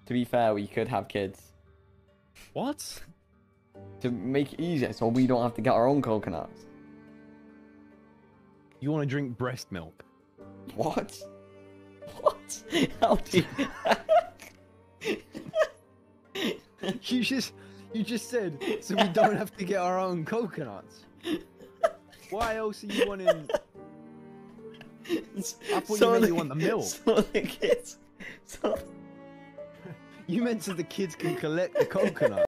To be fair, we could have kids. What? To make it easier so we don't have to get our own coconuts. You want to drink breast milk? What? What? How do you... You just said so we don't have to get our own coconuts. Why else are you wanting? I thought you want the milk. So the kids. So... You meant so the kids can collect the coconut.